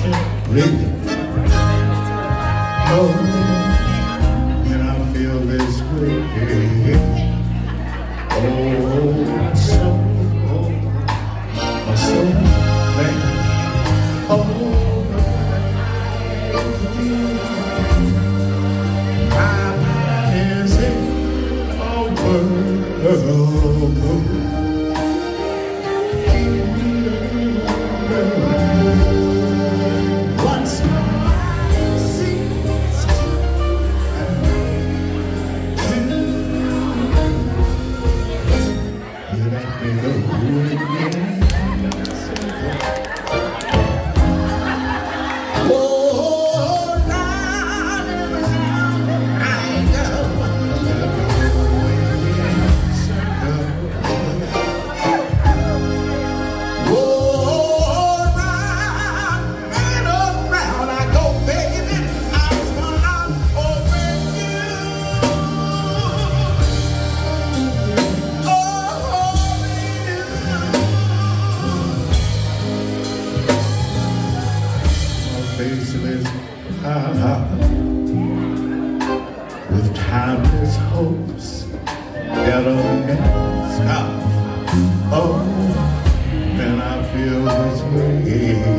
gently. Oh, and I feel this way. Oh, so, man. Oh, my is in a world. Faceless with timeless hopes that'll never stop. Oh, and I feel this way.